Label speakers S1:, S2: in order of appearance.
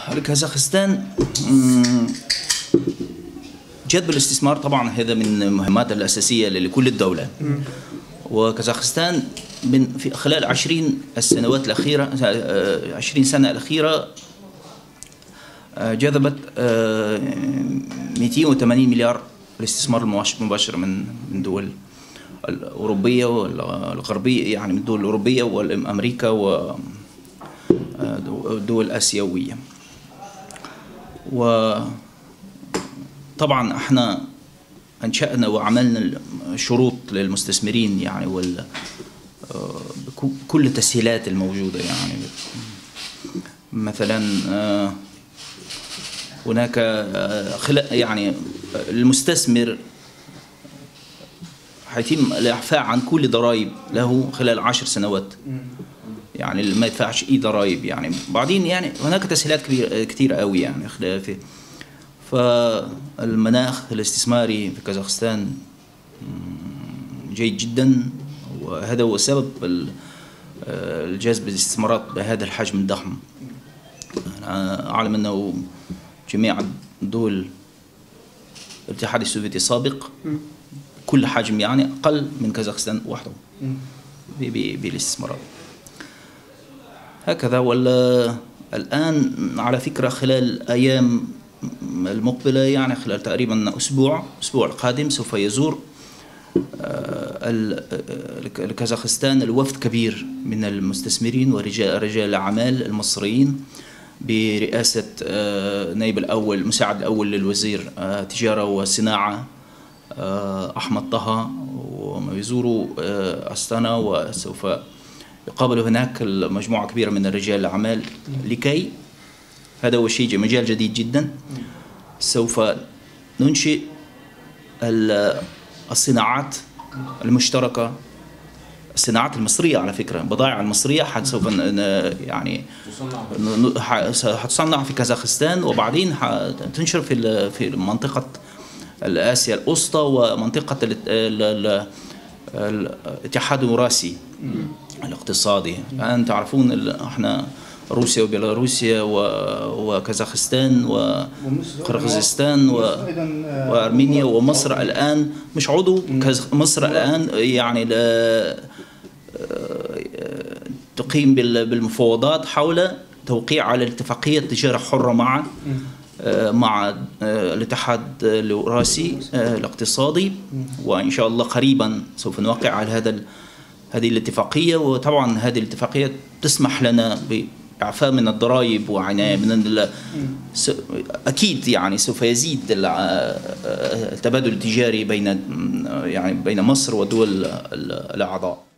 S1: كازاخستان جذب الاستثمار طبعا هذا من المهمات الأساسية لكل الدولة. وكازاخستان في خلال 20 السنوات الأخيرة 20 سنة الأخيرة جذبت 280 مليار الاستثمار المباشر من دول الأوروبية والغربية، يعني من الدول الأوروبية والأمريكا ودول الآسيوية. وطبعا احنا أنشأنا وعملنا شروط للمستثمرين يعني كل التسهيلات الموجودة، يعني مثلا هناك يعني المستثمر حيتم الإعفاء عن كل ضرائب له خلال 10 سنوات، يعني ما يدفعش أي ضرائب يعني. بعدين يعني هناك تسهيلات كثيرة قوي يعني خلال فالمناخ الاستثماري في كازاخستان جيد جدا، وهذا هو سبب الجذب الاستثمارات بهذا الحجم الضخم. أنا أعلم أنه جميع دول الاتحاد السوفيتي السابق كل حجم يعني أقل من كازاخستان وحده بالاستثمارات هكذا. والآن على فكرة خلال الأيام المقبلة يعني خلال تقريبا الأسبوع القادم سوف يزور كازاخستان الوفد كبير من المستثمرين ورجال الأعمال المصريين برئاسة نائب الأول المساعد الأول للوزير التجارة والصناعة أحمد طه، ويزوروا أستانا وسوف يقابلوا هناك مجموعة كبيرة من رجال الأعمال لكي هذا هو شيء مجال جديد جدا. سوف ننشئ الصناعات المشتركة، الصناعات المصرية على فكرة، البضائع المصرية سوف يعني حتصنع في كازاخستان، وبعدين تنشر في منطقة آسيا الوسطى ومنطقة الاتحاد اليوراسي الاقتصادي. الآن تعرفون احنا روسيا وبيلاروسيا وكازاخستان وقرغيزستان وأرمينيا ومصر الآن مش عضو. مصر الآن يعني تقيم بالمفاوضات حول توقيع على اتفاقية تجارة حرة مع الاتحاد اليوراسي الاقتصادي، وإن شاء الله قريبا سوف نوقع على هذه الاتفاقية. وطبعا هذه الاتفاقية تسمح لنا بإعفاء من الضرائب وعناية من أكيد يعني سوف يزيد التبادل التجاري بين مصر ودول الأعضاء.